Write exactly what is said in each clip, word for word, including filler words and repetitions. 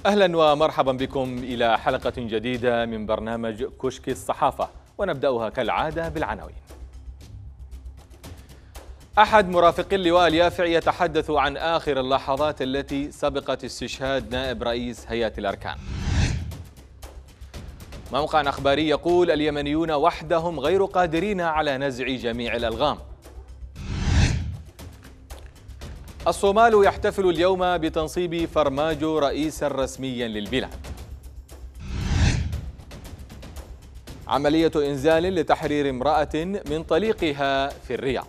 أهلا ومرحبا بكم إلى حلقة جديدة من برنامج كشك الصحافة، ونبدأها كالعادة بالعناوين. أحد مرافقي اللواء اليافعي يتحدث عن آخر اللحظات التي سبقت استشهاد نائب رئيس هيئة الأركان. موقع أخباري يقول اليمنيون وحدهم غير قادرين على نزع جميع الألغام. الصومال يحتفل اليوم بتنصيب فرماجو رئيسا رسميا للبلاد. عملية إنزال لتحرير امرأة من طليقها في الرياض.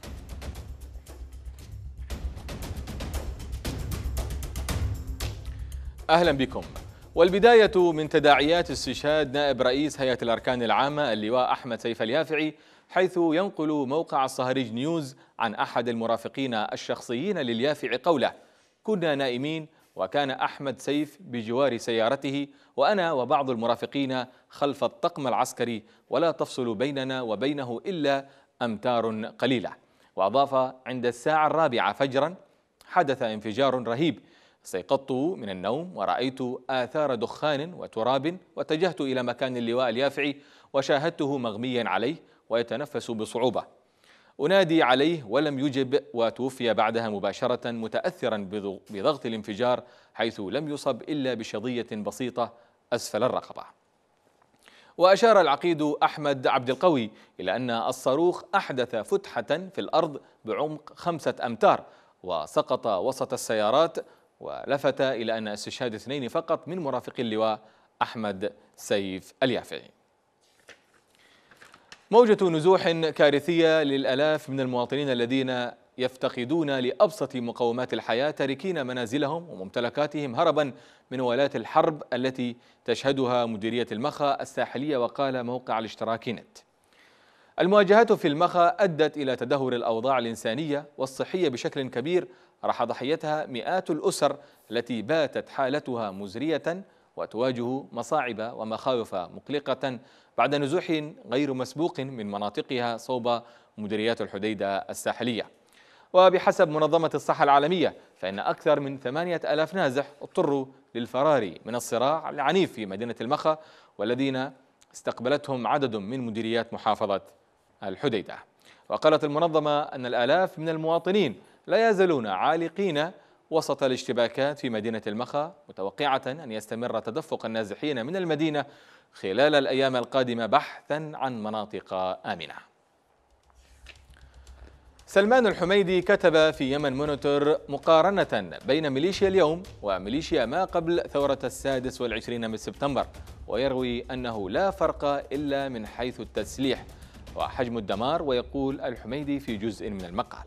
أهلا بكم. والبداية من تداعيات استشهاد نائب رئيس هيئة الأركان العامة اللواء أحمد سيف اليافعي، حيث ينقل موقع الصهريج نيوز عن أحد المرافقين الشخصيين لليافعي قوله: كنا نائمين وكان أحمد سيف بجوار سيارته وأنا وبعض المرافقين خلف الطقم العسكري، ولا تفصل بيننا وبينه إلا أمتار قليلة. وأضاف: عند الساعة الرابعة فجرا حدث انفجار رهيب، استيقظت من النوم ورأيت آثار دخان وتراب، واتجهت إلى مكان اللواء اليافعي وشاهدته مغميا عليه ويتنفس بصعوبة. أنادي عليه ولم يجب، وتوفي بعدها مباشرة متأثرا بضغط الانفجار، حيث لم يصب إلا بشظية بسيطة أسفل الرقبة. وأشار العقيد أحمد عبد القوي إلى أن الصاروخ أحدث فتحة في الأرض بعمق خمسة أمتار وسقط وسط السيارات، ولفت إلى أن استشهاد اثنين فقط من مرافقي اللواء أحمد سيف اليافعي. موجة نزوح كارثية للآلاف من المواطنين الذين يفتقدون لأبسط مقومات الحياة، تاركين منازلهم وممتلكاتهم هربا من ولاة الحرب التي تشهدها مديرية المخا الساحلية. وقال موقع الاشتراكي نت: المواجهات في المخا أدت إلى تدهور الأوضاع الإنسانية والصحية بشكل كبير، راح ضحيتها مئات الأسر التي باتت حالتها مزرية وتواجه مصاعب ومخاوف مقلقة بعد نزوح غير مسبوق من مناطقها صوب مديريات الحديدة الساحلية. وبحسب منظمة الصحة العالمية فإن أكثر من ثمانية آلاف نازح اضطروا للفرار من الصراع العنيف في مدينة المخا، والذين استقبلتهم عدد من مديريات محافظة الحديدة. وقالت المنظمة أن الآلاف من المواطنين لا يزالون عالقين وسط الاشتباكات في مدينة المخا، متوقعة أن يستمر تدفق النازحين من المدينة خلال الأيام القادمة بحثا عن مناطق آمنة. سلمان الحميدي كتب في يمن مونيتور مقارنة بين ميليشيا اليوم وميليشيا ما قبل ثورة السادس والعشرين من سبتمبر، ويروي أنه لا فرق إلا من حيث التسليح وحجم الدمار. ويقول الحميدي في جزء من المقال: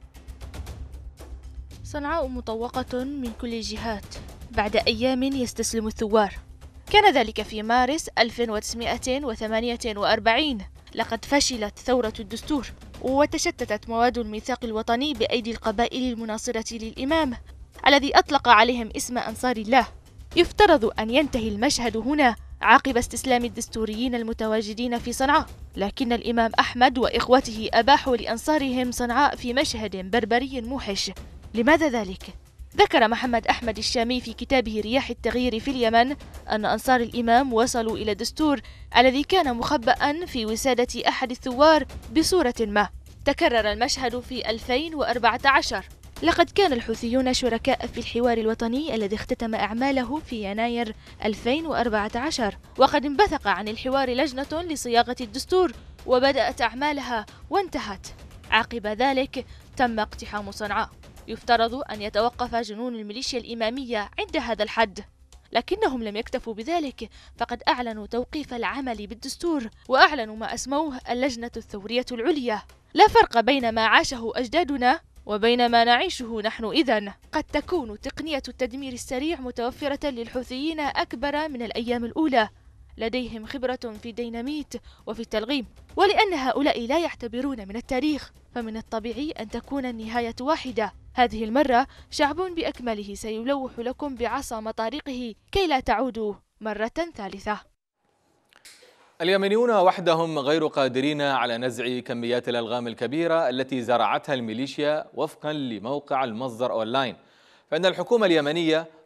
صنعاء مطوقة من كل الجهات بعد أيام يستسلم الثوار. كان ذلك في مارس ألف وتسعمائة وثمانية وأربعين. لقد فشلت ثورة الدستور وتشتتت مواد الميثاق الوطني بأيدي القبائل المناصرة للإمام الذي أطلق عليهم اسم أنصار الله. يفترض أن ينتهي المشهد هنا عقب استسلام الدستوريين المتواجدين في صنعاء، لكن الإمام أحمد وإخوته أباحوا لأنصارهم صنعاء في مشهد بربري موحش. لماذا ذلك؟ ذكر محمد أحمد الشامي في كتابه رياح التغيير في اليمن أن أنصار الإمام وصلوا إلى الدستور الذي كان مخبأ في وسادة أحد الثوار بصورة ما. تكرر المشهد في ألفين وأربعة عشر. لقد كان الحوثيون شركاء في الحوار الوطني الذي اختتم أعماله في يناير ألفين وأربعة عشر، وقد انبثق عن الحوار لجنة لصياغة الدستور وبدأت أعمالها وانتهت. عقب ذلك تم اقتحام صنعاء. يفترض أن يتوقف جنون الميليشيا الإمامية عند هذا الحد، لكنهم لم يكتفوا بذلك، فقد أعلنوا توقيف العمل بالدستور وأعلنوا ما أسموه اللجنة الثورية العليا. لا فرق بين ما عاشه أجدادنا وبين ما نعيشه نحن إذن. قد تكون تقنية التدمير السريع متوفرة للحوثيين أكبر من الأيام الأولى، لديهم خبرة في الديناميت وفي التلغيم، ولأن هؤلاء لا يعتبرون من التاريخ فمن الطبيعي أن تكون النهاية واحدة. هذه المرة شعب بأكمله سيلوح لكم بعصا مطارقه كي لا تعودوا مرة ثالثة. اليمنيون وحدهم غير قادرين على نزع كميات الألغام الكبيرة التي زرعتها الميليشيا وفقا لموقع المصدر أونلاين، فإن الحكومة اليمنية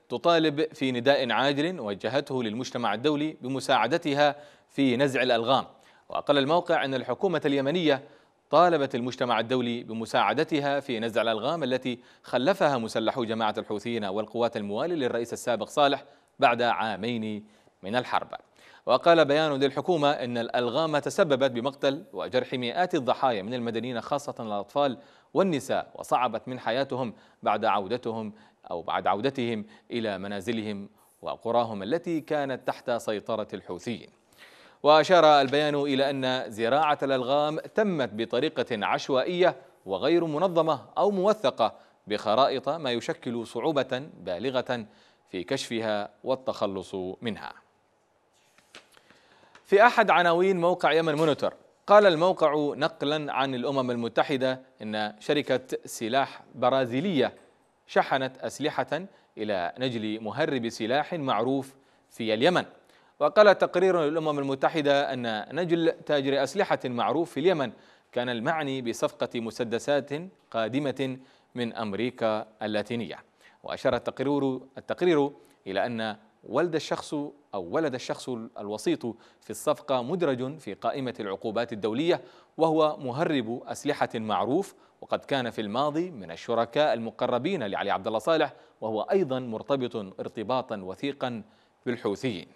تطالب في نداء عاجل وجهته للمجتمع الدولي بمساعدتها في نزع الألغام. وقال الموقع أن الحكومة اليمنية طالبت المجتمع الدولي بمساعدتها في نزع الألغام التي خلفها مسلحو جماعة الحوثيين والقوات الموالية للرئيس السابق صالح بعد عامين من الحرب. وقال بيان للحكومة أن الألغام تسببت بمقتل وجرح مئات الضحايا من المدنيين خاصة الأطفال والنساء، وصعبت من حياتهم بعد عودتهم أو بعد عودتهم إلى منازلهم وقراهم التي كانت تحت سيطرة الحوثيين. وأشار البيان إلى أن زراعة الألغام تمت بطريقة عشوائية وغير منظمة أو موثقة بخرائط، ما يشكل صعوبة بالغة في كشفها والتخلص منها. في أحد عناوين موقع يمن مونيتور، قال الموقع نقلا عن الأمم المتحدة أن شركة سلاح برازيلية شحنت أسلحة إلى نجل مهرب سلاح معروف في اليمن. وقال تقرير للأمم المتحدة أن نجل تاجر أسلحة معروف في اليمن كان المعني بصفقة مسدسات قادمة من أمريكا اللاتينية. وأشار التقرير التقرير إلى أن ولد الشخص أو ولد الشخص الوسيط في الصفقة مدرج في قائمة العقوبات الدولية، وهو مهرب أسلحة معروف، وقد كان في الماضي من الشركاء المقربين لعلي عبد الله صالح، وهو أيضا مرتبط ارتباطا وثيقا بالحوثيين.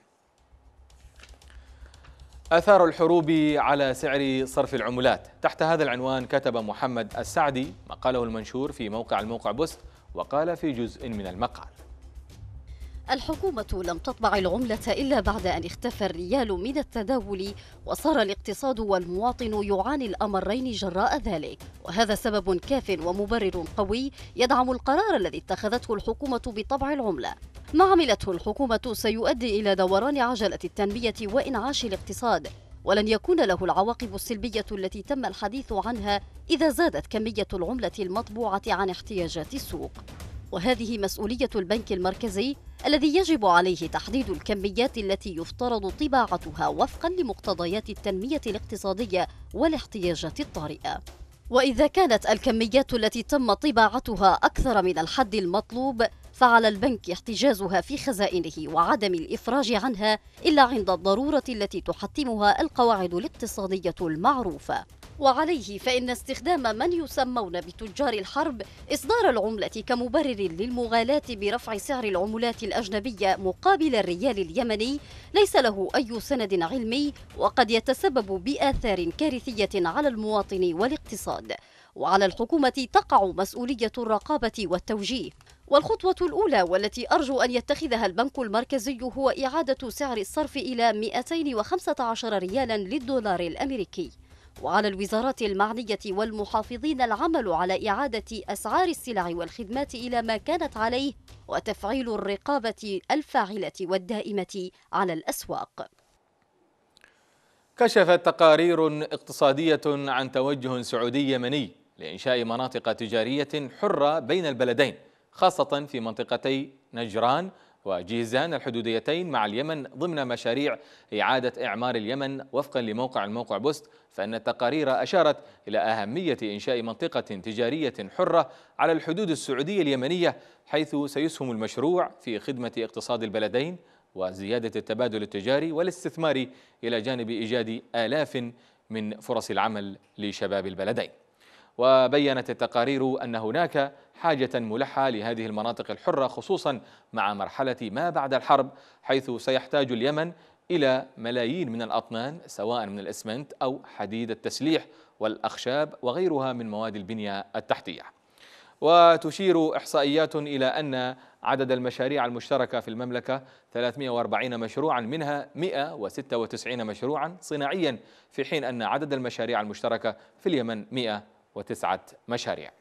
آثار الحروب على سعر صرف العملات. تحت هذا العنوان كتب محمد السعدي مقاله المنشور في موقع الموقع بوست، وقال في جزء من المقال: الحكومة لم تطبع العملة إلا بعد أن اختفى الريال من التداول، وصار الاقتصاد والمواطن يعاني الأمرين جراء ذلك، وهذا سبب كاف ومبرر قوي يدعم القرار الذي اتخذته الحكومة بطبع العملة. ما عملته الحكومة سيؤدي إلى دوران عجلة التنمية وإنعاش الاقتصاد، ولن يكون له العواقب السلبية التي تم الحديث عنها إذا زادت كمية العملة المطبوعة عن احتياجات السوق. وهذه مسؤولية البنك المركزي الذي يجب عليه تحديد الكميات التي يفترض طباعتها وفقا لمقتضيات التنمية الاقتصادية والاحتياجات الطارئة. وإذا كانت الكميات التي تم طباعتها أكثر من الحد المطلوب، فعلى البنك احتجازها في خزائنه وعدم الإفراج عنها إلا عند الضرورة التي تحتمها القواعد الاقتصادية المعروفة. وعليه فإن استخدام من يسمون بتجار الحرب إصدار العملة كمبرر للمغالاة برفع سعر العملات الأجنبية مقابل الريال اليمني ليس له أي سند علمي، وقد يتسبب بآثار كارثية على المواطن والاقتصاد. وعلى الحكومة تقع مسؤولية الرقابة والتوجيه. والخطوة الأولى والتي أرجو أن يتخذها البنك المركزي هو إعادة سعر الصرف إلى مئتين وخمسة عشر ريالا للدولار الأمريكي. وعلى الوزارات المعنية والمحافظين العمل على إعادة أسعار السلع والخدمات إلى ما كانت عليه، وتفعيل الرقابة الفاعلة والدائمة على الأسواق. كشفت تقارير اقتصادية عن توجه سعودي يمني لإنشاء مناطق تجارية حرة بين البلدين، خاصة في منطقتي نجران وجيزان الحدوديتين مع اليمن ضمن مشاريع إعادة إعمار اليمن. وفقا لموقع الموقع بوست، فإن التقارير أشارت إلى أهمية إنشاء منطقة تجارية حرة على الحدود السعودية اليمنية، حيث سيسهم المشروع في خدمة اقتصاد البلدين وزيادة التبادل التجاري والاستثمار، إلى جانب إيجاد آلاف من فرص العمل لشباب البلدين. وبيّنت التقارير أن هناك حاجة ملحة لهذه المناطق الحرة، خصوصا مع مرحلة ما بعد الحرب، حيث سيحتاج اليمن إلى ملايين من الأطنان سواء من الإسمنت أو حديد التسليح والأخشاب وغيرها من مواد البنية التحتية. وتشير إحصائيات إلى أن عدد المشاريع المشتركة في المملكة ثلاثمئة وأربعين مشروعا، منها مئة وستة وتسعين مشروعا صناعيا، في حين أن عدد المشاريع المشتركة في اليمن مئة وتسعة مشاريع.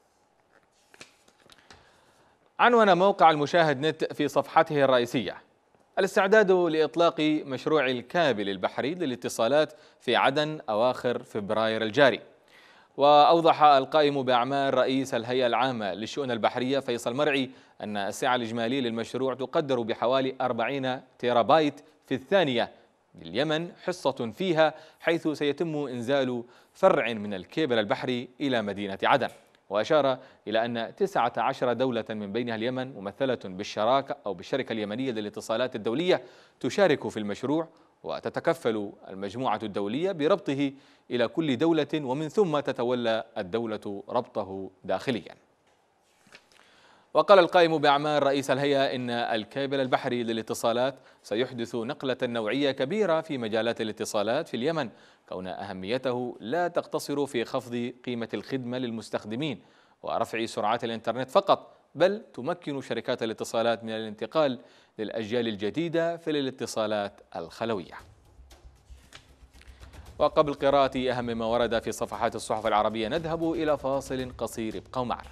عنون موقع المشاهد نت في صفحته الرئيسية: الاستعداد لإطلاق مشروع الكابل البحري للاتصالات في عدن أواخر فبراير الجاري. وأوضح القائم بأعمال رئيس الهيئة العامة للشؤون البحرية فيصل مرعي أن السعة الإجمالية للمشروع تقدر بحوالي أربعين تيرابايت في الثانية، لليمن حصة فيها، حيث سيتم إنزال فرع من الكيبل البحري إلى مدينة عدن. وأشار إلى أن تسعة عشر دولة من بينها اليمن ممثلة بالشراكة أو بالشركة اليمنية للاتصالات الدولية تشارك في المشروع، وتتكفل المجموعة الدولية بربطه إلى كل دولة، ومن ثم تتولى الدولة ربطه داخليا. وقال القائم بأعمال رئيس الهيئة إن الكابل البحري للاتصالات سيحدث نقلة نوعية كبيرة في مجالات الاتصالات في اليمن، كون أهميته لا تقتصر في خفض قيمة الخدمة للمستخدمين ورفع سرعات الإنترنت فقط، بل تمكن شركات الاتصالات من الانتقال للأجيال الجديدة في الاتصالات الخلوية. وقبل قراءة أهم ما ورد في صفحات الصحف العربية نذهب إلى فاصل قصير، ابقوا معنا.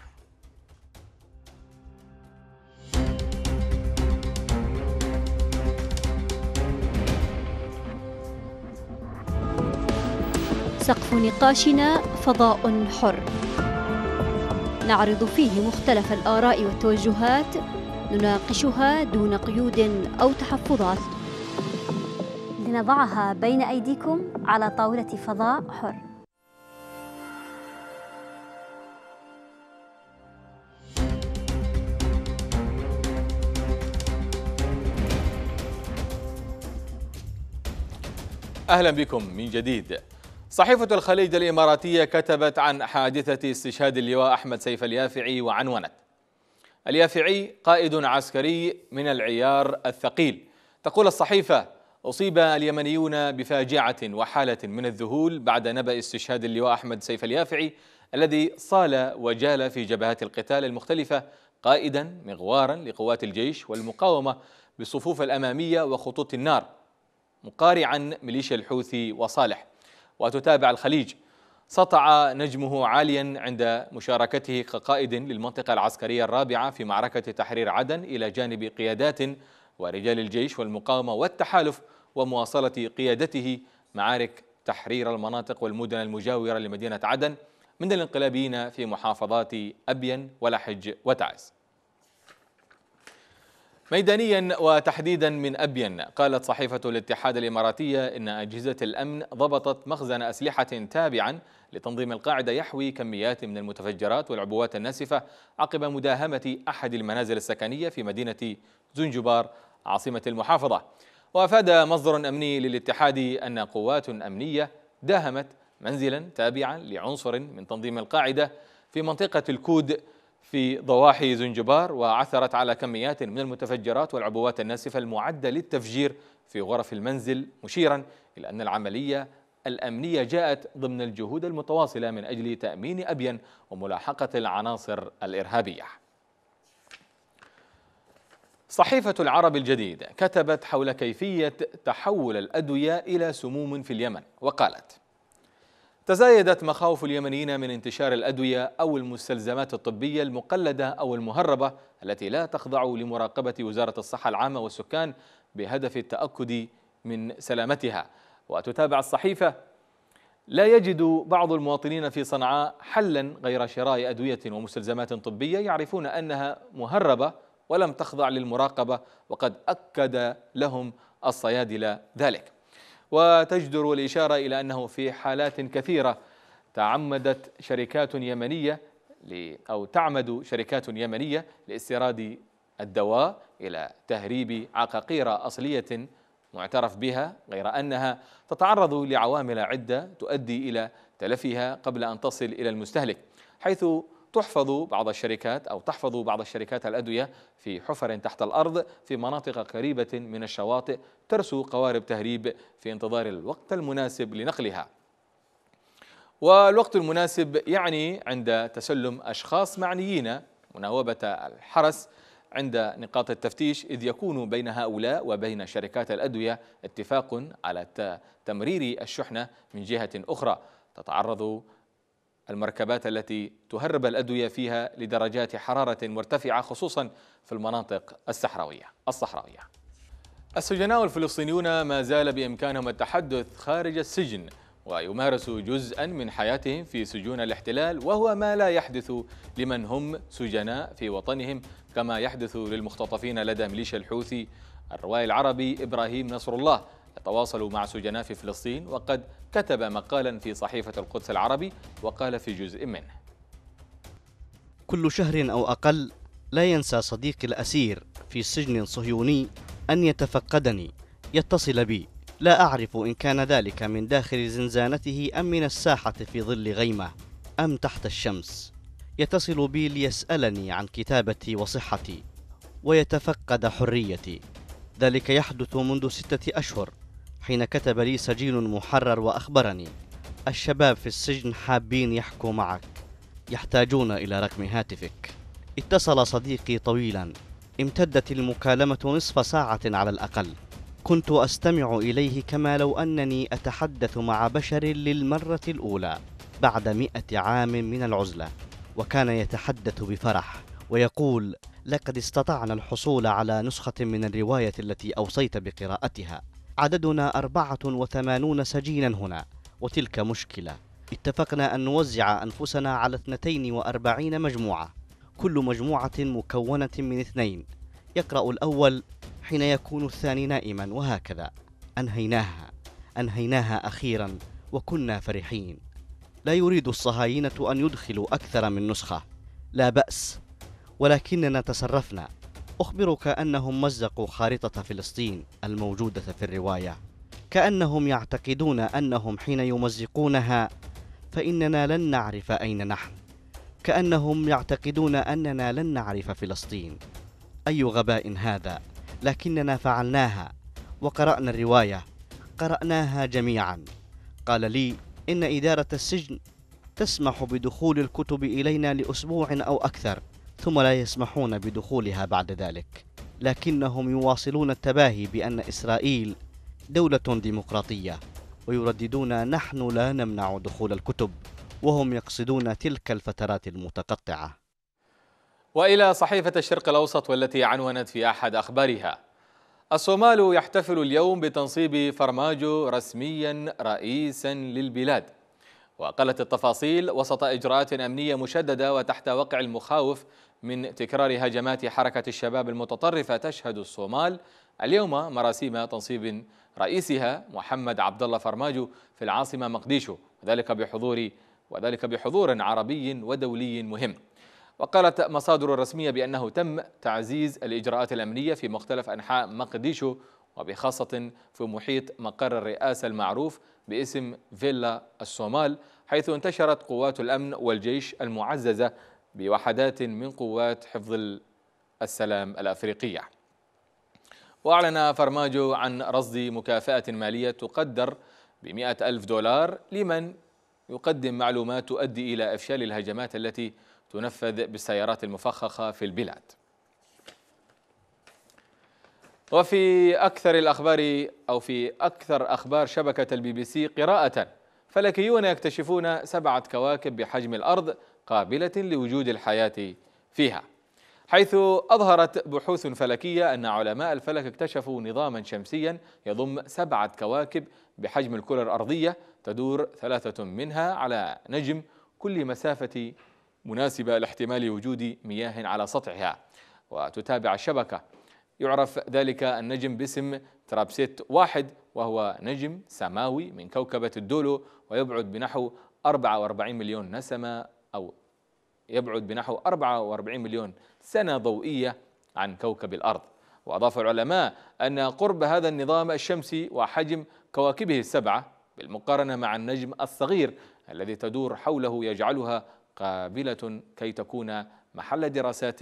سقف نقاشنا فضاء حر، نعرض فيه مختلف الآراء والتوجهات، نناقشها دون قيود أو تحفظات، لنضعها بين أيديكم على طاولة فضاء حر. أهلا بكم من جديد. صحيفة الخليج الإماراتية كتبت عن حادثة استشهاد اللواء أحمد سيف اليافعي وعنونت: اليافعي قائد عسكري من العيار الثقيل. تقول الصحيفة: أصيب اليمنيون بفاجعة وحالة من الذهول بعد نبأ استشهاد اللواء أحمد سيف اليافعي الذي صال وجال في جبهات القتال المختلفة، قائدا مغوارا لقوات الجيش والمقاومة بالصفوف الأمامية وخطوط النار، مقارعا ميليشيا الحوثي وصالح. وتتابع الخليج: سطع نجمه عاليا عند مشاركته كقائد للمنطقة العسكرية الرابعة في معركة تحرير عدن إلى جانب قيادات ورجال الجيش والمقاومة والتحالف، ومواصلة قيادته معارك تحرير المناطق والمدن المجاورة لمدينة عدن من الانقلابيين في محافظات أبين ولحج وتعز. ميدانيا وتحديدا من أبين، قالت صحيفة الاتحاد الإماراتية إن أجهزة الأمن ضبطت مخزن أسلحة تابعا لتنظيم القاعدة يحوي كميات من المتفجرات والعبوات الناسفة عقب مداهمة أحد المنازل السكنية في مدينة زنجبار عاصمة المحافظة. وأفاد مصدر أمني للاتحاد أن قوات أمنية داهمت منزلا تابعا لعنصر من تنظيم القاعدة في منطقة الكود في ضواحي زنجبار، وعثرت على كميات من المتفجرات والعبوات الناسفة المعدة للتفجير في غرف المنزل، مشيرا إلى أن العملية الأمنية جاءت ضمن الجهود المتواصلة من أجل تأمين أبين وملاحقة العناصر الإرهابية. صحيفة العرب الجديد كتبت حول كيفية تحول الأدوية إلى سموم في اليمن، وقالت: تزايدت مخاوف اليمنيين من انتشار الأدوية أو المستلزمات الطبية المقلدة أو المهربة التي لا تخضع لمراقبة وزارة الصحة العامة والسكان بهدف التأكد من سلامتها. وتتابع الصحيفة: لا يجد بعض المواطنين في صنعاء حلا غير شراء أدوية ومستلزمات طبية يعرفون أنها مهربة ولم تخضع للمراقبة، وقد أكد لهم الصيادلة ذلك. وتجدر الإشارة إلى أنه في حالات كثيرة تعمدت شركات يمنية أو تعمد شركات يمنية لاستيراد الدواء إلى تهريب عقاقير أصلية معترف بها، غير أنها تتعرض لعوامل عدة تؤدي إلى تلفها قبل أن تصل إلى المستهلك، حيث تحفظ بعض الشركات أو تحفظ بعض الشركات الأدوية في حفر تحت الأرض في مناطق قريبة من الشواطئ، ترسو قوارب تهريب في انتظار الوقت المناسب لنقلها. والوقت المناسب يعني عند تسلم أشخاص معنيين مناوبة الحرس عند نقاط التفتيش، إذ يكون بين هؤلاء وبين شركات الأدوية اتفاق على تمرير الشحنة من جهة أخرى. تتعرض المركبات التي تهرب الأدوية فيها لدرجات حرارة مرتفعة، خصوصا في المناطق الصحراوية الصحراوية. السجناء الفلسطينيون ما زال بإمكانهم التحدث خارج السجن ويمارسوا جزءا من حياتهم في سجون الاحتلال، وهو ما لا يحدث لمن هم سجناء في وطنهم كما يحدث للمختطفين لدى ميليشيا الحوثي. الروائي العربي إبراهيم نصر الله يتواصل مع سجناء في فلسطين، وقد كتب مقالا في صحيفة القدس العربي وقال في جزء منه: كل شهر أو أقل لا ينسى صديقي الأسير في سجن صهيوني أن يتفقدني، يتصل بي، لا أعرف إن كان ذلك من داخل زنزانته أم من الساحة في ظل غيمة أم تحت الشمس. يتصل بي ليسألني عن كتابتي وصحتي ويتفقد حريتي. ذلك يحدث منذ ستة أشهر حين كتب لي سجين محرر وأخبرني: الشباب في السجن حابين يحكوا معك، يحتاجون إلى رقم هاتفك. اتصل صديقي طويلا، امتدت المكالمة نصف ساعة على الأقل. كنت أستمع إليه كما لو أنني أتحدث مع بشر للمرة الأولى بعد مئة عام من العزلة. وكان يتحدث بفرح ويقول: لقد استطعنا الحصول على نسخة من الرواية التي أوصيت بقراءتها. عددنا أربعة وثمانون سجينا هنا، وتلك مشكلة. اتفقنا أن نوزع أنفسنا على اثنتين وأربعين مجموعة، كل مجموعة مكونة من اثنين. يقرأ الأول حين يكون الثاني نائما، وهكذا. أنهيناها أنهيناها أخيرا وكنا فرحين. لا يريد الصهاينة أن يدخلوا أكثر من نسخة، لا بأس، ولكننا تصرفنا. أخبرك أنهم مزقوا خارطة فلسطين الموجودة في الرواية، كأنهم يعتقدون أنهم حين يمزقونها فإننا لن نعرف أين نحن، كأنهم يعتقدون أننا لن نعرف فلسطين. أي غباء هذا! لكننا فعلناها وقرأنا الرواية، قرأناها جميعا. قال لي إن إدارة السجن تسمح بدخول الكتب إلينا لأسبوع أو أكثر، ثم لا يسمحون بدخولها بعد ذلك، لكنهم يواصلون التباهي بأن إسرائيل دولة ديمقراطية، ويرددون: نحن لا نمنع دخول الكتب، وهم يقصدون تلك الفترات المتقطعة. وإلى صحيفة الشرق الأوسط والتي عنونت في أحد أخبارها: الصومال يحتفل اليوم بتنصيب فرماجو رسميا رئيسا للبلاد. وقالت التفاصيل وسط إجراءات أمنية مشددة وتحت وقع المخاوف من تكرار هجمات حركة الشباب المتطرفة، تشهد الصومال اليوم مراسيم تنصيب رئيسها محمد عبد الله فرماجو في العاصمة مقديشو، وذلك بحضور وذلك بحضور عربي ودولي مهم. وقالت مصادر رسمية بأنه تم تعزيز الإجراءات الأمنية في مختلف أنحاء مقديشو، وبخاصة في محيط مقر الرئاسة المعروف باسم فيلا الصومال، حيث انتشرت قوات الأمن والجيش المعززة بوحدات من قوات حفظ السلام الأفريقية. وأعلن فرماجو عن رصد مكافأة مالية تقدر بمئة ألف دولار لمن يقدم معلومات تؤدي إلى إفشال الهجمات التي تنفذ بالسيارات المفخخة في البلاد. وفي أكثر الأخبار أو في أكثر أخبار شبكة البي بي سي قراءة: فلكيون يكتشفون سبعة كواكب بحجم الأرض قابلة لوجود الحياة فيها، حيث أظهرت بحوث فلكية أن علماء الفلك اكتشفوا نظاما شمسيا يضم سبعة كواكب بحجم الكرة الأرضية، تدور ثلاثة منها على نجم كل مسافة مناسبة لاحتمال وجود مياه على سطحها. وتتابع الشبكة يعرف ذلك النجم باسم ترابسيت واحد، وهو نجم سماوي من كوكبة الدولو، ويبعد بنحو أربعة وأربعين مليون نسمة أو يبعد بنحو أربعة وأربعين مليون سنة ضوئية عن كوكب الأرض. وأضاف العلماء أن قرب هذا النظام الشمسي وحجم كواكبه السبعة بالمقارنة مع النجم الصغير الذي تدور حوله يجعلها قابلة كي تكون محل دراسات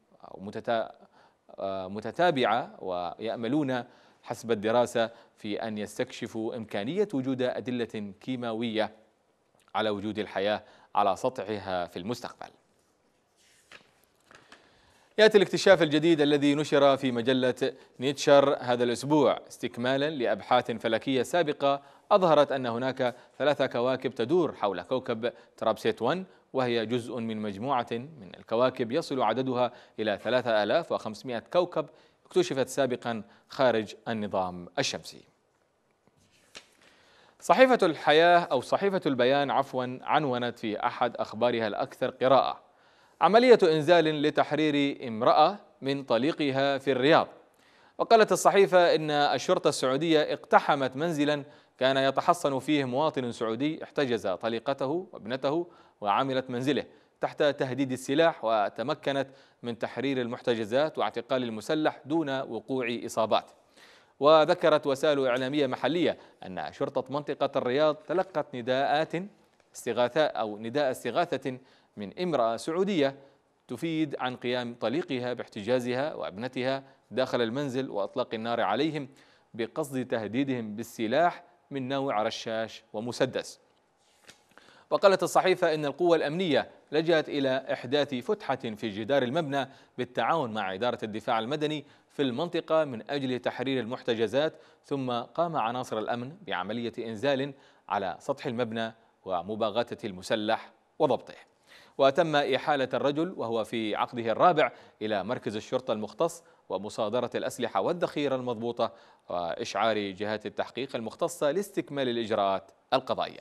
متتابعة، ويأملون حسب الدراسة في أن يستكشفوا إمكانية وجود أدلة كيماوية على وجود الحياة على سطحها في المستقبل. يأتي الاكتشاف الجديد الذي نشر في مجلة نيتشر هذا الأسبوع استكمالا لأبحاث فلكية سابقة أظهرت أن هناك ثلاث كواكب تدور حول كوكب ترابسيت واحد، وهي جزء من مجموعة من الكواكب يصل عددها إلى ثلاثة آلاف وخمسمئة كوكب اكتشفت سابقا خارج النظام الشمسي. صحيفة الحياة أو صحيفة البيان عفوا عنونت في أحد أخبارها الأكثر قراءة: عملية إنزال لتحرير امرأة من طليقها في الرياض. وقالت الصحيفة إن الشرطة السعودية اقتحمت منزلا كان يتحصن فيه مواطن سعودي احتجز طليقته وابنته وعاملة منزله تحت تهديد السلاح، وتمكنت من تحرير المحتجزات واعتقال المسلح دون وقوع إصابات. وذكرت وسائل إعلامية محلية أن شرطة منطقة الرياض تلقت نداءات استغاثة أو نداء استغاثة من امرأة سعودية تفيد عن قيام طليقها باحتجازها وابنتها داخل المنزل وإطلاق النار عليهم بقصد تهديدهم بالسلاح من نوع رشاش ومسدس. وقالت الصحيفة إن القوى الأمنية لجأت إلى إحداث فتحة في جدار المبنى بالتعاون مع إدارة الدفاع المدني في المنطقة من أجل تحرير المحتجزات، ثم قام عناصر الأمن بعملية إنزال على سطح المبنى ومباغتة المسلح وضبطه. وتم إحالة الرجل وهو في عقده الرابع إلى مركز الشرطة المختص ومصادرة الأسلحة والذخيرة المضبوطة وإشعار جهات التحقيق المختصة لاستكمال الإجراءات القضائية.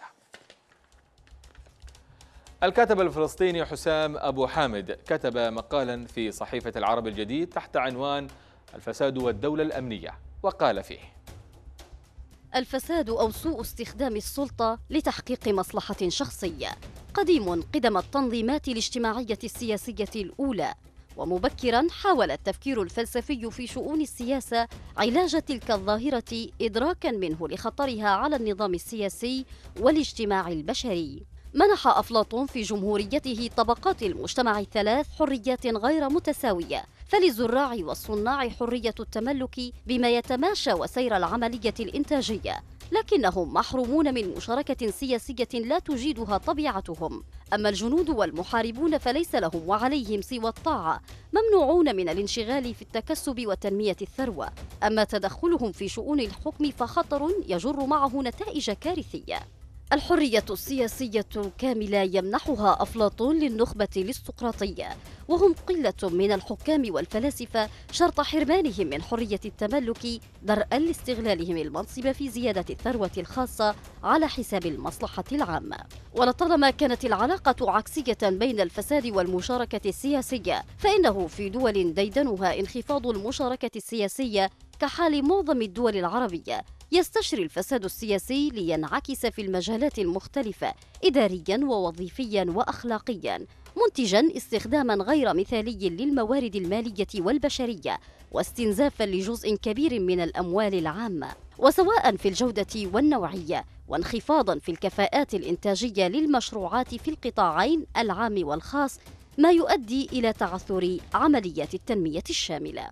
الكاتب الفلسطيني حسام أبو حامد كتب مقالا في صحيفة العرب الجديد تحت عنوان الفساد والدولة الأمنية، وقال فيه: الفساد أو سوء استخدام السلطة لتحقيق مصلحة شخصية قديم قدم التنظيمات الاجتماعية السياسية الأولى، ومبكرا حاول التفكير الفلسفي في شؤون السياسة علاج تلك الظاهرة إدراكا منه لخطرها على النظام السياسي والاجتماع البشري. منح أفلاطون في جمهوريته طبقات المجتمع الثلاث حريات غير متساوية، فللزراع والصناع حرية التملك بما يتماشى وسير العملية الإنتاجية، لكنهم محرومون من مشاركة سياسية لا تجيدها طبيعتهم. أما الجنود والمحاربون فليس لهم وعليهم سوى الطاعة، ممنوعون من الانشغال في التكسب وتنمية الثروة. أما تدخلهم في شؤون الحكم فخطر يجر معه نتائج كارثية. الحرية السياسية الكاملة يمنحها أفلاطون للنخبة الأرستقراطية، وهم قلة من الحكام والفلاسفة شرط حرمانهم من حرية التملك درءا لاستغلالهم المنصب في زيادة الثروة الخاصة على حساب المصلحة العامة. ولطالما كانت العلاقة عكسية بين الفساد والمشاركة السياسية، فإنه في دول ديدنها انخفاض المشاركة السياسية كحال معظم الدول العربية يستشري الفساد السياسي لينعكس في المجالات المختلفة إداريا ووظيفيا وأخلاقيا، منتجا استخداما غير مثالي للموارد المالية والبشرية واستنزافا لجزء كبير من الأموال العامة، وسواء في الجودة والنوعية، وانخفاضا في الكفاءات الإنتاجية للمشروعات في القطاعين العام والخاص، ما يؤدي إلى تعثر عمليات التنمية الشاملة.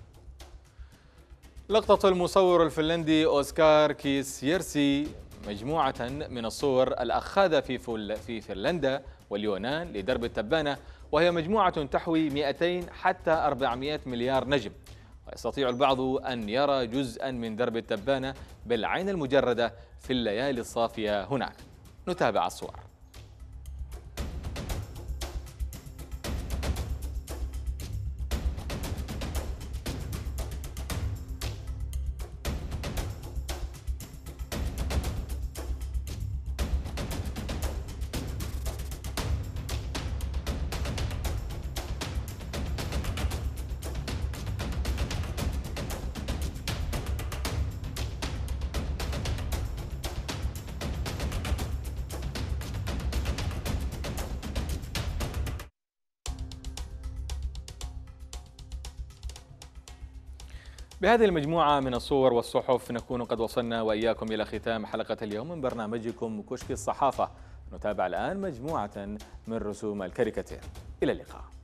لقطة المصور الفنلندي أوسكار كيسيرسي مجموعة من الصور الأخاذة في في فنلندا واليونان لدرب التبانة، وهي مجموعة تحوي مئتين حتى أربعمئة مليار نجم، ويستطيع البعض أن يرى جزءا من درب التبانة بالعين المجردة في الليالي الصافية هناك. نتابع الصور. بهذه المجموعة من الصور والصحف نكون قد وصلنا وإياكم إلى ختام حلقة اليوم من برنامجكم كشك الصحافة. نتابع الآن مجموعة من رسوم الكاريكاتير. إلى اللقاء.